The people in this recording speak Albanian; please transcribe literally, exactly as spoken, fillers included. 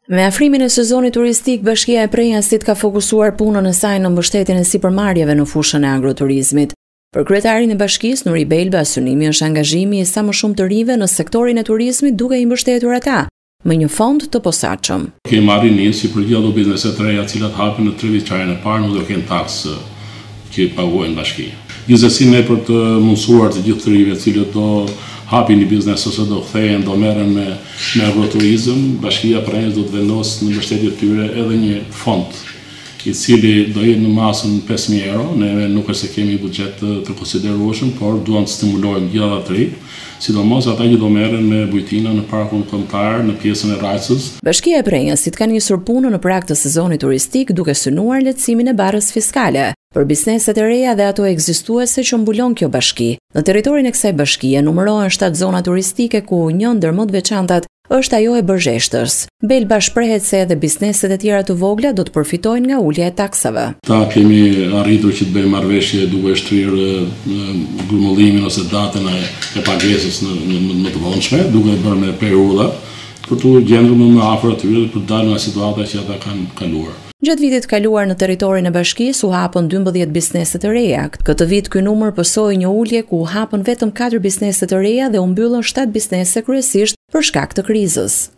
Me afrimin e sezonit turistik, Bashkia e Prrenjasit ka fokusuar punën e saj në mbështetjen e sipërmarrjeve në fushën e agroturizmit. Për kryetarin e bashkisë, Nuri Belba, synimi është angazhimi i sa më shumë të rive në sektorin e turizmit duke i mbështetur ata me një fond të posaçëm. Kemi marrë nisë si për gjithë bizneset të reja, të cilat hapin në tre vjeçarin e parë, nuk do kenë taksë që paguajnë bashkia. Gjithsesi ne për të mundësuar të gjithë të rive të cilët do hapin një biznes ose do kthehen, do merren me me agroturizëm, Bashkia Prrenjasi do të vendosë në mbështetje të tyre edhe një fond i cili do jetë në masën pesë mijë euro. Ne nuk është se kemi buxhet të, të konsiderueshëm, por duam të stimulojmë gjithë ata të rinj, sidomos ata që do merren me bujtina në parkun kombëtar në pjesën e Rajcës. Bashkia e Prrenjasit ka nisur punën në Prag të sezonit turistik duke synuar lehtësimin e barrës fiskale për bizneset e reja dhe ato ekzistuese që mbulon kjo bashki. Në territorin e kësaj bashkie numërohen shtatë zona turistike ku një ndër më të veçantat është ajo e Bërgjeshtrës. Belba shprehet se edhe bizneset e tjera të vogla do të përfitojnë nga ulja e taksave. Ta kemi arritur që të bëjmë marrëveshje duke shtrirë grumbullimin ose datën e pagesës në, në, në të vonshme, duke bërë me periudha për të gjendur më afër atyre dhe për të dalë nga situata që ata kanë kaluar. Gjatë vitit kaluar në territorin e bashkisë u hapën dymbëdhjetë biznese të reja. Këtë vit ky numër pësoi një ulje ku u hapën vetëm katër biznese të reja dhe u mbyllën shtatë biznese kryesisht për shkak të krizës.